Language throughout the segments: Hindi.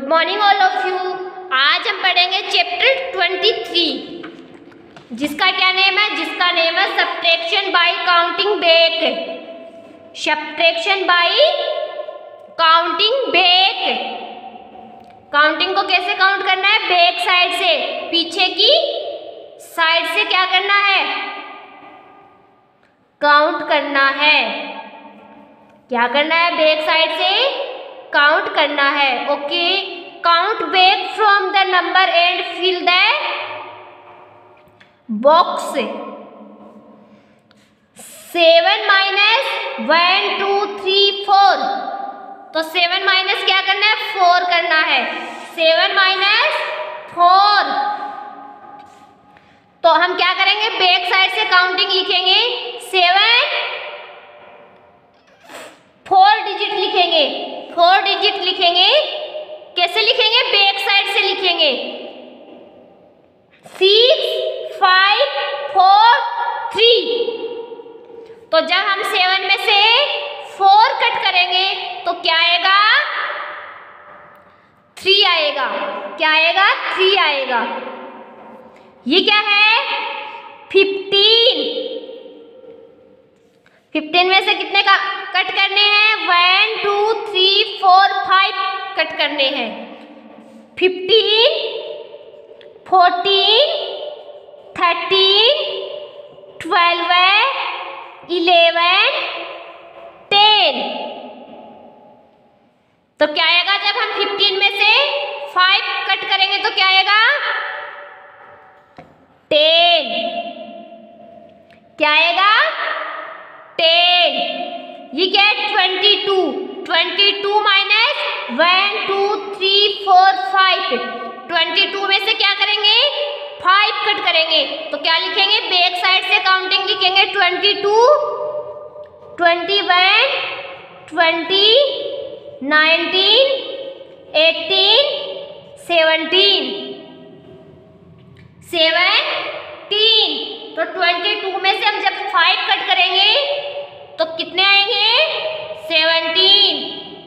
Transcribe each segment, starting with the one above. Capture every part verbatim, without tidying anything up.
Good morning all of you. आज हम पढ़ेंगे चैप्टर ट्वेंटी थ्री, जिसका क्या नेम है जिसका नेम है subtraction by counting back. Subtraction by counting back. Counting को कैसे काउंट करना है? बैक साइड से, पीछे की साइड से क्या करना है? काउंट करना है। क्या करना है? बैक साइड से काउंट करना है। Okay, count back from the number and fill the box. Seven minus one two three four, तो सेवन माइनस क्या करना है? फोर करना है। सेवन माइनस फोर, तो हम क्या करेंगे? बैक साइड से काउंटिंग लिखेंगे। सेवन फोर डिजिट लिखेंगे, फोर डिजिट लिखेंगे। कैसे लिखेंगे? बैक साइड से लिखेंगे। सिक्स फाइव फोर थ्री, तो जब हम सेवन में से फोर कट करेंगे तो क्या आएगा? थ्री आएगा। क्या आएगा? थ्री आएगा। ये क्या है? फिफ्टीन। फिफ्टीन में से कितने का कट करने हैं? One two three four five cut करने हैं। Fifteen, fourteen, thirteen, twelve, eleven, ten. तो क्या आएगा? जब हम फिफ्टीन में से फाइव कट करेंगे तो क्या आएगा? टेन। क्या आएगा? टेन। ये क्या है? Twenty two. Twenty two minus one two three four five, twenty two में से क्या करेंगे? फाइव कट करेंगे तो क्या लिखेंगे? बैक साइड से काउंटिंग लिखेंगे। Twenty two, twenty one, twenty, nineteen, eighteen, seventeen, seventeen. तो ट्वेंटी टू में से हम जब फाइव कट करेंगे तो कितने आएंगे? सेवनटीन।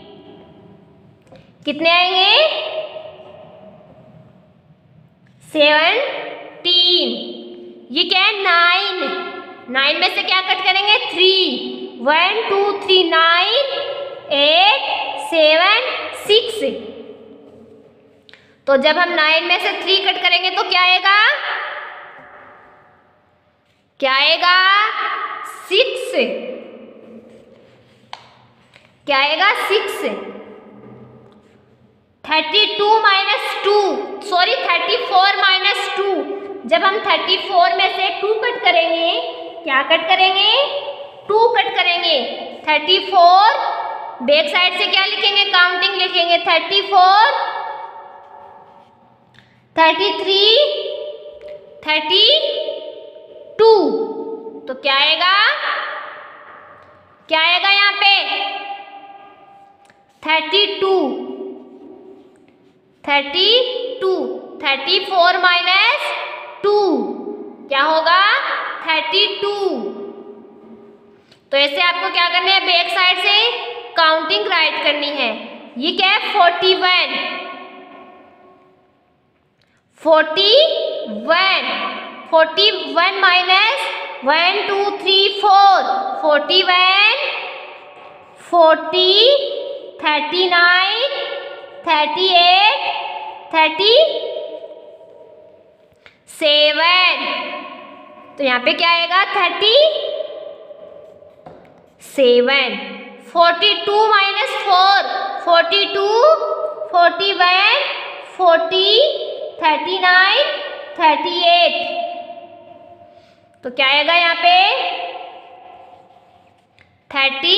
कितने आएंगे? सेवनटीन। ये क्या है? नाइन। नाइन में से क्या कट करेंगे? Three. One two three, nine, eight, seven, six. तो जब हम नाइन में से थ्री कट करेंगे तो क्या आएगा? क्या आएगा? सिक्स। क्या आएगा? Six. Thirty two minus two, sorry thirty four minus two, जब हम थर्टी फोर में से टू कट करेंगे, क्या कट करेंगे? टू कट करेंगे। थर्टी फोर, बैक साइड से क्या लिखेंगे? काउंटिंग लिखेंगे। Thirty four, thirty three, thirty two, तो क्या आएगा? क्या आएगा यहाँ पे? Thirty two. Thirty two, thirty four minus two क्या होगा? Thirty two. तो ऐसे आपको क्या करना है? बैक साइड से काउंटिंग राइट करनी है। ये क्या है? Forty one. Forty one, forty one minus one two three four, forty one, forty, thirty nine, thirty eight, thirty seven. तो यहाँ पे क्या आएगा? Thirty seven. Forty two minus four, forty two, forty one, forty, thirty nine, thirty eight. तो क्या आएगा यहाँ पे? Thirty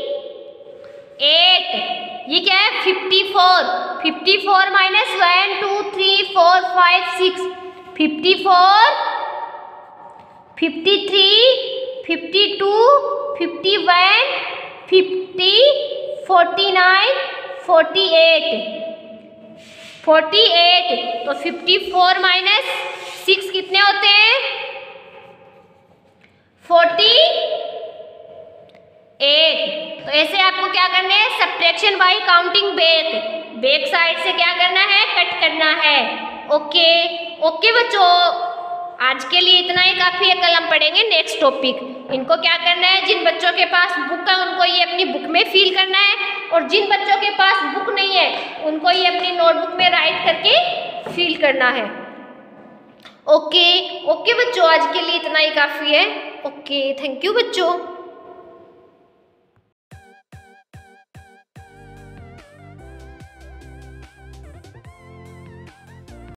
eight. ये क्या है? Fifty four. Fifty four minus one two three four five six, fifty four, fifty three, fifty two, fifty one, fifty, forty nine, forty eight, forty eight. तो फिफ्टी फोर माइनस सिक्स कितने होते हैं? Forty eight. तो ऐसे आपको क्या करना है? Subtraction by counting back. Back side से क्या करना है, कट करना है। ओके ओके बच्चों, आज के लिए इतना ही काफी है। कल हम पढ़ेंगे नेक्स्ट टॉपिक। इनको क्या करना है, जिन बच्चों के पास बुक है उनको ये अपनी बुक में फिल करना है, और जिन बच्चों के पास बुक नहीं है उनको ये अपनी नोटबुक में राइट करके फिल करना है। ओके ओके बच्चों, आज के लिए इतना ही काफी है। ओके, थैंक यू बच्चों।